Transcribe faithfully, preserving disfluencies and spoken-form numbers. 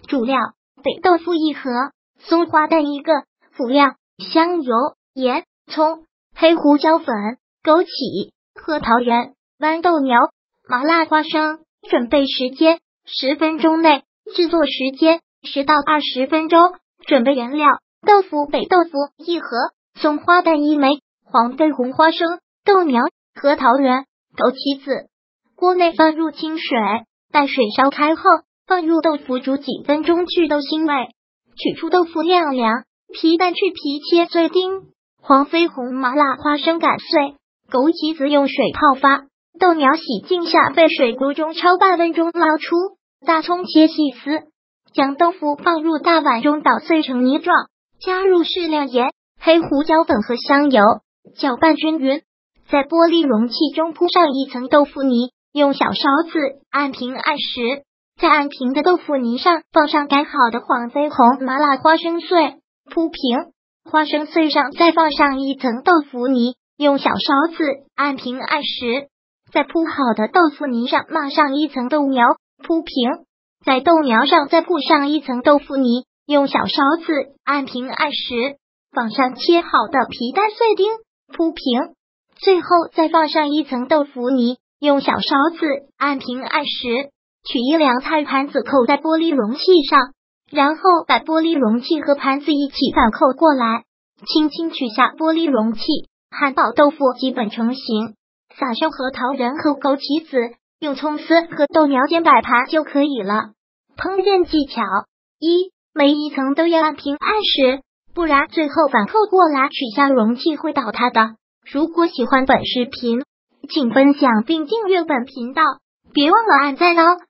主料：北豆腐一盒，松花蛋一个。辅料：香油、盐、葱、黑胡椒粉、枸杞、核桃仁、豌豆苗、麻辣花生。准备时间：十分钟内。制作时间：十到二十分钟。准备原料：豆腐北豆腐一盒，松花蛋一枚，黄豆红花生、豆苗、核桃仁、枸杞子。锅内放入清水，待水烧开后，放入豆腐煮几分钟去豆腥味。取出豆腐晾凉，皮蛋去皮切碎丁，黄飞鸿麻辣花生擀碎，枸杞子用水泡发，豆苗洗净下沸水锅中焯半分钟捞出，大葱切细丝，将豆腐放入大碗中捣碎成泥状，加入适量盐、黑胡椒粉和香油，搅拌均匀。在玻璃容器中铺上一层豆腐泥，用小勺子按平按实，在按平的豆腐泥上放上擀好的黄飞鸿麻辣花生碎，铺平。花生碎上再放上一层豆腐泥，用小勺子按平按实，在铺好的豆腐泥上码上一层豆苗，铺平。在豆苗上再铺上一层豆腐泥，用小勺子按平按实，放上切好的皮蛋碎丁，铺平。最后再放上一层豆腐泥，用小勺子按平按实，取一凉菜盘子扣在玻璃容器上，然后把玻璃容器和盘子一起反扣过来，轻轻取下玻璃容器，汉堡豆腐基本成型，撒上核桃仁和枸杞子，用葱丝和豆苗煎摆盘就可以了。烹饪技巧：一、每一层都要按平按实，不然最后反扣过来取下容器会倒塌的。如果喜欢本视频，请分享并订阅本频道，别忘了按赞哦。